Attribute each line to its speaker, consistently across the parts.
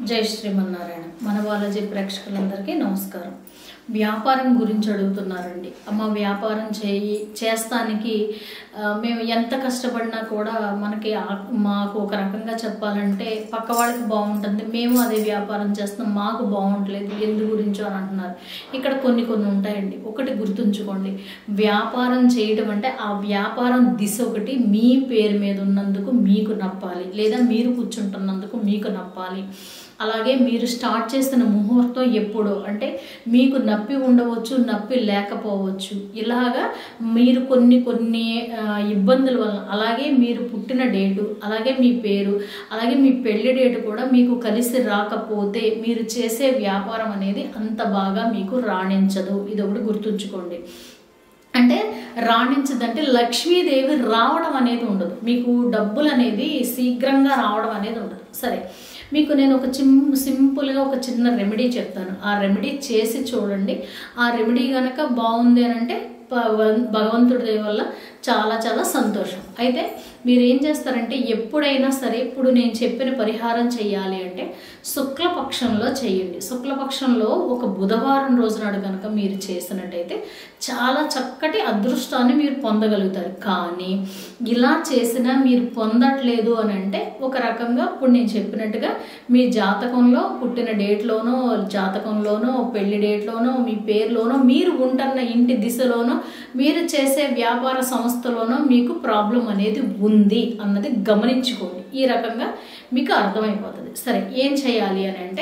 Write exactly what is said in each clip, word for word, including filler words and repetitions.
Speaker 1: జై శ్రీమన్నారాయణ. మన బాలాజీ ప్రేక్షకులందరికీ నమస్కారం. వ్యాపారం గురించి అడుగుతున్నారండి. అమ్మ వ్యాపారం చేయి చేస్తానికి మేము ఎంత కష్టపడినా కూడా మనకి మాకు ఒక రకంగా చెప్పాలంటే పక్క వాళ్ళకి బాగుంటుంది, మేము అదే వ్యాపారం చేస్తాం, మాకు బాగుంటలేదు, ఎందు గురించో అని అంటున్నారు. ఇక్కడ కొన్ని కొన్ని ఉంటాయండి. ఒకటి గుర్తుంచుకోండి, వ్యాపారం చేయడం అంటే ఆ వ్యాపారం దిశ ఒకటి మీ పేరు మీద ఉన్నందుకు మీకు నప్పాలి, లేదా మీరు కూర్చుంటున్నందుకు మీకు నప్పాలి. అలాగే మీరు స్టార్ట్ చేస్తున్న ముహూర్తం ఎప్పుడో అంటే మీకు నప్పి ఉండవచ్చు, నప్పి లేకపోవచ్చు. ఇలాగా మీరు కొన్ని కొన్ని ఇబ్బందుల వల్ల, అలాగే మీరు పుట్టిన డేటు, అలాగే మీ పేరు, అలాగే మీ పెళ్లి డేటు కూడా మీకు కలిసి రాకపోతే మీరు చేసే వ్యాపారం అనేది అంత బాగా మీకు రాణించదు. ఇది ఒకటి గుర్తుంచుకోండి. అంటే రాణించదంటే లక్ష్మీదేవి రావడం అనేది ఉండదు, మీకు డబ్బులు అనేది శీఘ్రంగా రావడం అనేది ఉండదు. సరే, మీకు నేను ఒక చిమ్ సింపుల్గా ఒక చిన్న రెమెడీ చెప్తాను. ఆ రెమెడీ చేసి చూడండి. ఆ రెమెడీ కనుక బాగుంది అని అంటే భగవంతుడి దయ వల్ల చాలా చాలా సంతోషం. అయితే మీరు ఏం చేస్తారంటే ఎప్పుడైనా సరే, ఇప్పుడు నేను చెప్పిన పరిహారం చేయాలి అంటే శుక్లపక్షంలో చేయండి. శుక్లపక్షంలో ఒక బుధవారం రోజు నాడు కనుక మీరు చేసినట్టయితే చాలా చక్కటి అదృష్టాన్ని మీరు పొందగలుగుతారు. కానీ ఇలా చేసినా మీరు పొందట్లేదు అని అంటే ఒక రకంగా ఇప్పుడు నేను చెప్పినట్టుగా మీ జాతకంలో పుట్టిన డేట్లోనో, జాతకంలోనో, పెళ్లి డేట్లోనో, మీ పేరులోనో, మీరు ఉంటున్న ఇంటి దిశలోనో, మీరు చేసే వ్యాపార సంస్థలోనో మీకు ప్రాబ్లం అనేది ఉంది అన్నది గమనించుకోండి. ఈ రకంగా మీకు అర్థమైపోతుంది. సరే, ఏం చేయాలి అని అంటే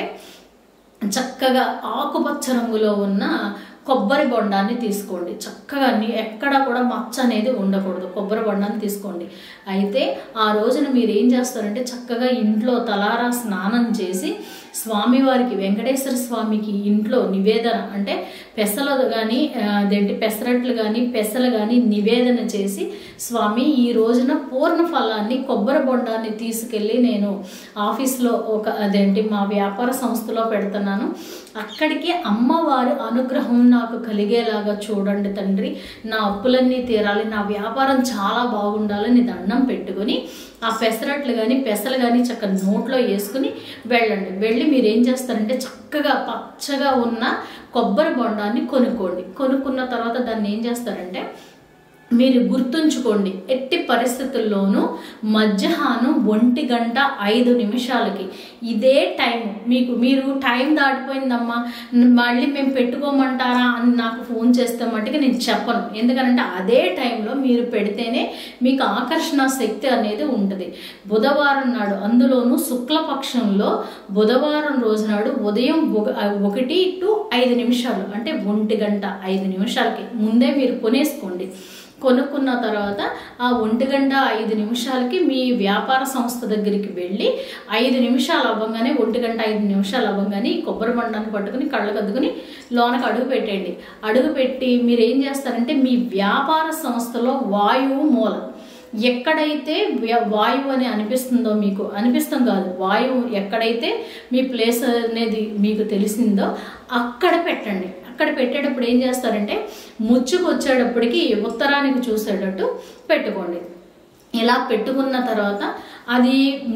Speaker 1: చక్కగా ఆకుపచ్చ రంగులో ఉన్న కొబ్బరి బొండాన్ని తీసుకోండి. చక్కగా ఎక్కడా కూడా మచ్చ అనేది ఉండకూడదు. కొబ్బరి బొండాన్ని తీసుకోండి. అయితే ఆ రోజున మీరు ఏం చేస్తారంటే చక్కగా ఇంట్లో తలారా స్నానం చేసి స్వామివారికి, వెంకటేశ్వర స్వామికి ఇంట్లో నివేదన అంటే పెసలు కానీ అదేంటి పెసరట్లు కానీ పెసలు కానీ నివేదన చేసి, స్వామి ఈ రోజున పూర్ణ ఫలాన్ని కొబ్బరి బొండాన్ని తీసుకెళ్ళి నేను ఆఫీస్లో ఒక అదేంటి మా వ్యాపార సంస్థలో పెడుతున్నాను, అక్కడికి అమ్మవారి అనుగ్రహం నాకు కలిగేలాగా చూడండి తండ్రి, నా అప్పులన్నీ తీరాలి, నా వ్యాపారం చాలా బాగుండాలని దండం పెట్టుకొని ఆ పెసరట్లు కానీ పెసలు కానీ చక్కగా నోట్లో వేసుకుని వెళ్ళండి. వెళ్ళి మీరు ఏం చేస్తారంటే చక్కగా పచ్చగా ఉన్న కొబ్బరి బొండాన్ని కొనుక్కోండి. కొనుక్కున్న తర్వాత దాన్ని ఏం చేస్తారంటే మీరు గుర్తుంచుకోండి, ఎట్టి పరిస్థితుల్లోనూ మధ్యాహ్నం ఒంటి గంట ఐదు నిమిషాలకి ఇదే టైం మీకు, మీరు టైం దాటిపోయిందమ్మా మళ్ళీ మేము పెట్టుకోమంటారా అని నాకు ఫోన్ చేస్తే మట్టుకు నేను చెప్పను. ఎందుకంటే అదే టైంలో మీరు పెడితేనే మీకు ఆకర్షణ శక్తి అనేది ఉంటుంది. బుధవారం నాడు, అందులోనూ శుక్లపక్షంలో బుధవారం రోజు నాడు ఉదయం ఒకటి టు ఐదు నిమిషాలు అంటే ఒంటి గంట ఐదు నిమిషాలకి ముందే మీరు కొనేసుకోండి. కొనుక్కున్న తర్వాత ఆ ఒంటి గంట ఐదు నిమిషాలకి మీ వ్యాపార సంస్థ దగ్గరికి వెళ్ళి ఐదు నిమిషాలు అవ్వగానే, ఒంటి గంట ఐదు నిమిషాలు అవ్వగానే ఈ కొబ్బరి బండాన్ని పట్టుకుని కళ్ళకు అద్దుకుని లోనకు అడుగు పెట్టండి. అడుగు పెట్టి మీరు ఏం చేస్తారంటే మీ వ్యాపార సంస్థలో వాయువు మూల ఎక్కడైతే వాయువు అని అనిపిస్తుందో, మీకు అనిపిస్తాం కాదు, వాయువు ఎక్కడైతే మీ ప్లేస్ అనేది మీకు తెలిసిందో అక్కడ పెట్టండి. అక్కడ పెట్టేటప్పుడు ఏం చేస్తారంటే ముచ్చుకు వచ్చేటప్పటికి ఉత్తరానికి చూసేటట్టు పెట్టుకోండి. ఇలా పెట్టుకున్న తర్వాత అది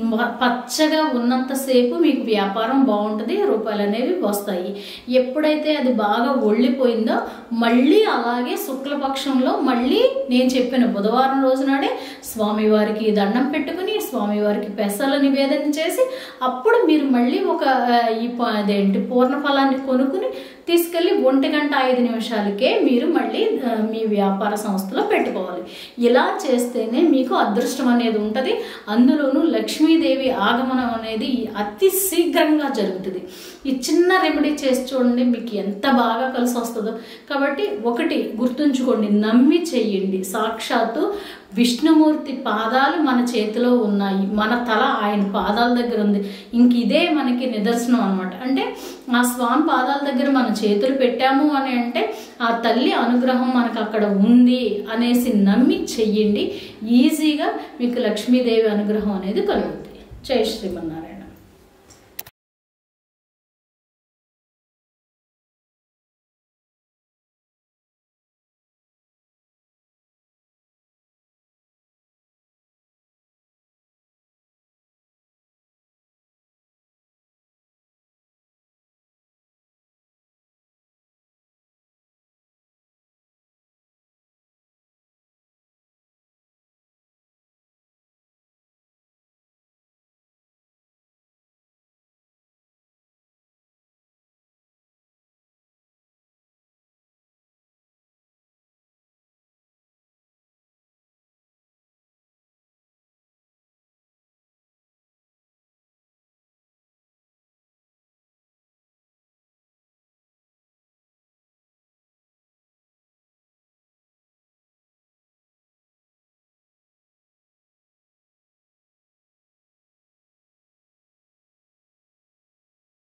Speaker 1: పచ్చగా ఉన్నంతసేపు మీకు వ్యాపారం బాగుంటుంది, రూపాయలు అనేవి వస్తాయి. ఎప్పుడైతే అది బాగా ఒళ్ళిపోయిందో మళ్ళీ అలాగే శుక్లపక్షంలో మళ్ళీ నేను చెప్పిన బుధవారం రోజు నాడే స్వామివారికి దండం పెట్టుకుని స్వామివారికి పెసల నివేదన చేసి అప్పుడు మీరు మళ్ళీ ఒక ఈ అదేంటి పూర్ణ ఫలాన్ని కొనుక్కుని తీసుకెళ్ళి ఒంటి గంట ఐదు నిమిషాలకే మీరు మళ్ళీ మీ వ్యాపార సంస్థలో పెట్టుకోవాలి. ఇలా చేస్తేనే మీకు అదృష్టం అనేది ఉంటుంది. అందులోనూ లక్ష్మీదేవి ఆగమనం అనేది అతి శీఘ్రంగా జరుగుతుంది. ఈ చిన్న రెమెడీ చేసి చూడండి, మీకు ఎంత బాగా కలిసి వస్తుందో. కాబట్టి ఒకటి గుర్తుంచుకోండి, నమ్మి చెయ్యండి. సాక్షాత్తు విష్ణుమూర్తి పాదాలు మన చేతిలో ఉన్నాయి, మన తల ఆయన పాదాల దగ్గర ఉంది. ఇంక ఇదే మనకి నిదర్శనం అనమాట. అంటే ఆ స్వామి పాదాల దగ్గర మన చేతులు పెట్టాము అని అంటే ఆ తల్లి అనుగ్రహం మనకు అక్కడ ఉంది అనేసి నమ్మి చెయ్యండి. ఈజీగా మీకు లక్ష్మీదేవి అనుగ్రహం అనేది కలుగుతుంది. జై శ్రీమన్నారాయణ.